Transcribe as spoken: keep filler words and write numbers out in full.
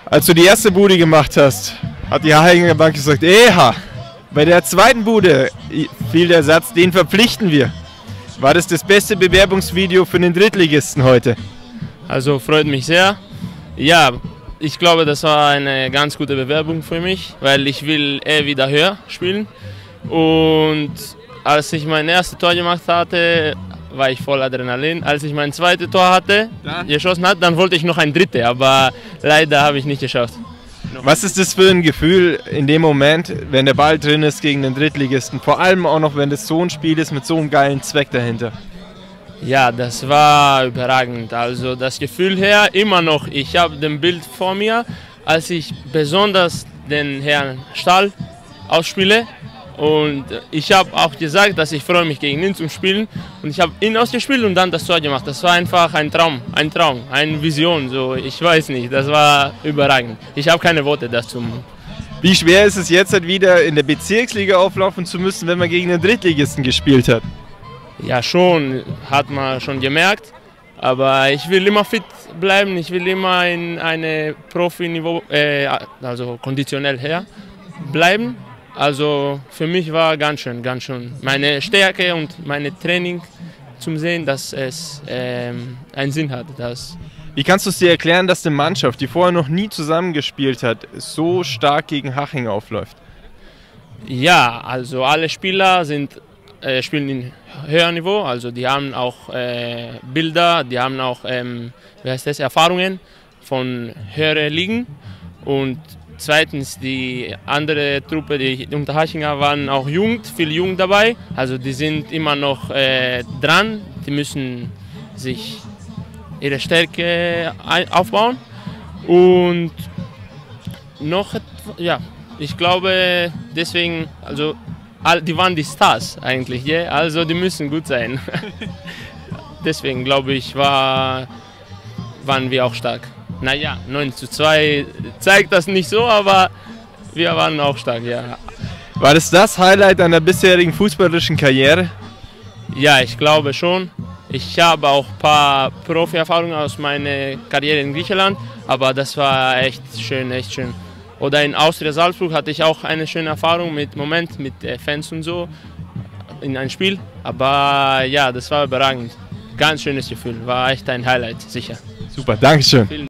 Als du die erste Bude gemacht hast, hat die Haching Bank gesagt, eha, bei der zweiten Bude fiel der Satz, den verpflichten wir. War das das beste Bewerbungsvideo für den Drittligisten heute? Also freut mich sehr. Ja, ich glaube, das war eine ganz gute Bewerbung für mich, weil ich will eher wieder höher spielen. Und als ich mein erstes Tor gemacht hatte, war ich voll Adrenalin. Als ich mein zweites Tor hatte, dann? geschossen hat, dann wollte ich noch ein drittes, aber leider habe ich nicht geschafft. Was ist das für ein Gefühl in dem Moment, wenn der Ball drin ist gegen den Drittligisten? Vor allem auch noch, wenn das so ein Spiel ist mit so einem geilen Zweck dahinter. Ja, das war überragend. Also das Gefühl her, immer noch, ich habe das Bild vor mir, als ich besonders den Herrn Stahl ausspiele. Und ich habe auch gesagt, dass ich freue mich gegen ihn zum Spielen. Und ich habe ihn ausgespielt und dann das Tor gemacht. Das war einfach ein Traum, ein Traum, eine Vision. So, ich weiß nicht, das war überragend. Ich habe keine Worte dazu. Wie schwer ist es jetzt halt wieder in der Bezirksliga auflaufen zu müssen, wenn man gegen den Drittligisten gespielt hat? Ja, schon, hat man schon gemerkt. Aber ich will immer fit bleiben. Ich will immer in einem Profiniveau, äh, also konditionell her bleiben. Also für mich war ganz schön, ganz schön meine Stärke und meine Training zum Sehen, dass es ähm, einen Sinn hat. Dass Wie kannst du es dir erklären, dass eine Mannschaft, die vorher noch nie zusammengespielt hat, so stark gegen Haching aufläuft? Ja, also alle Spieler sind, äh, spielen in höherem Niveau, also die haben auch äh, Bilder, die haben auch ähm, wie heißt das, Erfahrungen von höheren Ligen. Und zweitens, die andere Truppe, die Unterhachinger, waren auch jung, viel jung dabei. Also die sind immer noch äh, dran. Die müssen sich ihre Stärke aufbauen. Und noch, ja, ich glaube deswegen, also die waren die Stars eigentlich, yeah? Also die müssen gut sein. Deswegen glaube ich, war, waren wir auch stark. Naja, neun zu zwei zeigt das nicht so, aber wir waren auch stark, ja. War das das Highlight deiner bisherigen fußballerischen Karriere? Ja, ich glaube schon. Ich habe auch ein paar Profi-Erfahrungen aus meiner Karriere in Griechenland, aber das war echt schön, echt schön. Oder in Austria Salzburg hatte ich auch eine schöne Erfahrung mit Moment, mit Fans und so in einem Spiel. Aber ja, das war überragend. Ganz schönes Gefühl, war echt ein Highlight, sicher. Super, Dankeschön. Vielen